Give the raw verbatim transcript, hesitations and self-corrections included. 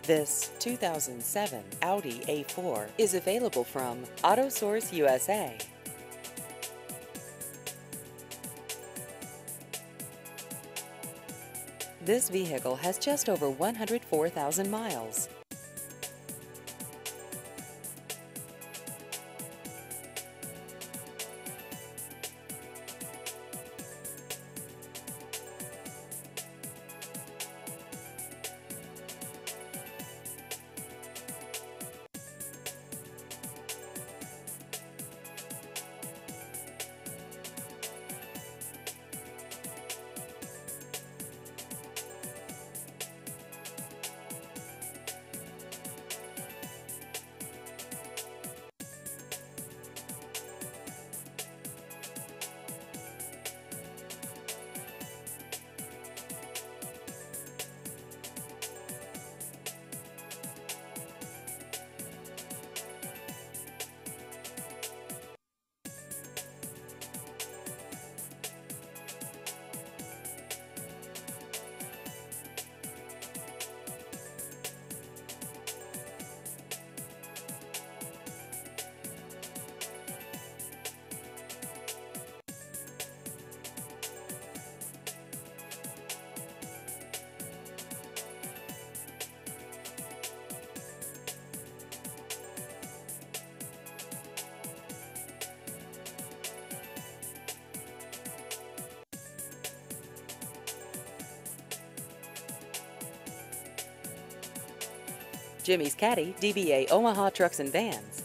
This two thousand seven Audi A four is available from AutoSource U S A. This vehicle has just over one hundred four thousand miles. Jimmy's Caddy, D B A Omaha Trucks and Vans,